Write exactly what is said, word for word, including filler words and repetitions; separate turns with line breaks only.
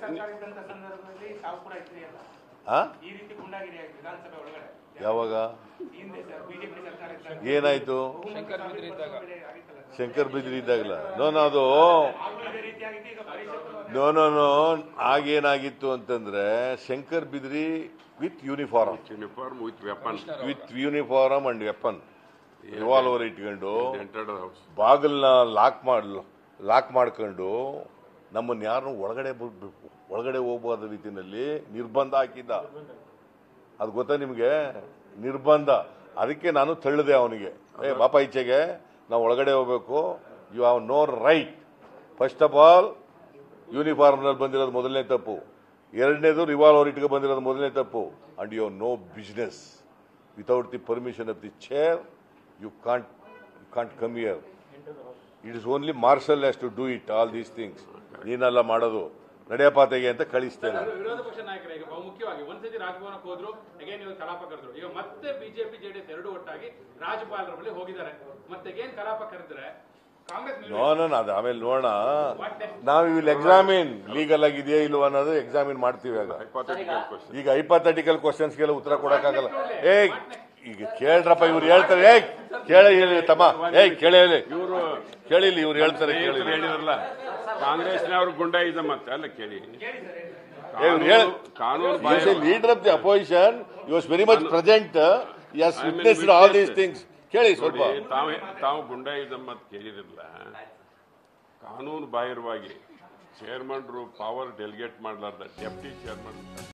ಯಾವಾಗ ಏನಾಯ್ತು? ಶಂಕರ್ ಬಿದ್ರಿ ಇದ್ದಾಗಲ್ಲ ನೋನು ಅದು ನೋ ನೋ ನೋ ಆಗೇನಾಗಿತ್ತು ಅಂತಂದ್ರೆ Shankar Bidri with uniform
uniform with weapon
with uniform and weapon revolver ಇಟ್ಕೊಂಡು ಬಾಗಿಲ್ನ ಲಾಕ್ ಮಾಡ್ ಲಾಕ್ ಮಾಡ್ಕೊಂಡು ನಮ್ಮನ್ನು ಯಾರನ್ನು ಒಳಗಡೆ ಒಳಗಡೆ ಹೋಗಬಾರ್ದ ರೀತಿಯಲ್ಲಿ ನಿರ್ಬಂಧ ಹಾಕಿದ್ದ. ಅದು ಗೊತ್ತಾ ನಿಮಗೆ? ನಿರ್ಬಂಧ. ಅದಕ್ಕೆ ನಾನು ತಳ್ಳಿದೆ ಅವನಿಗೆ, ಏ ಬಾಪ ಈಚೆಗೆ, ನಾವು ಒಳಗಡೆ ಹೋಗ್ಬೇಕು, you have no right. First of all ಯೂನಿಫಾರ್ಮ್ನಲ್ಲಿ ಬಂದಿರೋದು ಮೊದಲನೇ ತಪ್ಪು. ಎರಡನೇದು ರಿವಾಲ್ವರ್ ಇಟ್ಕೊಂಡು ಬಂದಿರೋದು ಮೊದಲನೇ ತಪ್ಪು. And you have no business without the permission of the chair. You can't you can't come here. It is only marshal has to do it all these things. ನೀನೆಲ್ಲ ಮಾಡೋದು ನಡೆಯಪಾತೆಗೆ ಅಂತ ಕಳಿಸ್ತೇನೆ.
ವಿರೋಧ ಪಕ್ಷ ನಾಯಕರ ಈಗ ಬಹುಮುಖ್ಯವಾಗಿ ಒಂದ್ಸತಿ ರಾಜಭವನಕ್ಕೆ ಹೋದ್ರು, ಅಗೇನ್ ಇವಾಗ ಕಲಾಪ ಕರೆದ್ರು. ಈಗ ಮತ್ತೆ ಬಿಜೆಪಿ ಜೆಡಿಎಸ್ ಎರಡು ಒಟ್ಟಾಗಿ ರಾಜ್ಯಪಾಲರ ಬಳಿ ಹೋಗಿದ್ದಾರೆ. ಮತ್ತೆ ಅಗೇನ್ ಕಲಾಪ ಕರೆದ್ರೆ ಕಾಂಗ್ರೆಸ್
ನೋಡೋಣ, ಅದು ಆಮೇಲೆ ನೋಡೋಣ. ನಾವು ಇಲ್ಲಿ ಎಕ್ಸಾಮಿನ್ ಲೀಗಲ್ ಆಗಿದೆಯಾ ಇಲ್ವಾ ಅನ್ನೋದು ಎಕ್ಸಾಮಿನ್ ಮಾಡ್ತೀವಿ. ಈಗ ಹೈಪಾಥೆಟಿಕಲ್ ಕ್ವಶನ್ಸ್ಗೆಲ್ಲ ಉತ್ತರ ಕೊಡಕ್ಕಾಗಲ್ಲ. ಏ ಈಗ ಕೇಳ್ರಪ್ಪ, ಇವ್ರು ಹೇಳ್ತಾರೆ. ಏ ಕೇಳಿ ಹೇಳಿ ತಮ್ಮ, ಏ ಕೇಳಿ ಹೇಳಿ, ಇವರು ಕೇಳಿಲ್ಲ, ಇವ್ರು ಹೇಳ್ತಾರೆ. ಕೇಳಿ
ಹೇಳಿದ್ರಲ್ಲ ಕಾಂಗ್ರೆಸ್ನವ್ರು ಗುಂಡಾಯಿಸಂ ಮತ್ತೆ ಅಲ್ಲ ಕೇಳಿ.
ಕಾನೂನು leader of the opposition, you was very much present, you has witnessed all these things. ಕೇಳಿ ಸ್ವಲ್ಪ.
ತಾವೇ ತಾವು ಗುಂಡಾಯಿಸಂ ಅಂತ ಕೇಳಿರಲಿಲ್ಲ. ಕಾನೂನು ಬಾಹಿರವಾಗಿ ಚೇರ್ಮನ್ರು ಪವರ್ ಡೆಲಿಗೇಟ್ ಮಾಡಲಾರ್ದ ಡೆಪ್ಟಿ ಚೇರ್ಮನ್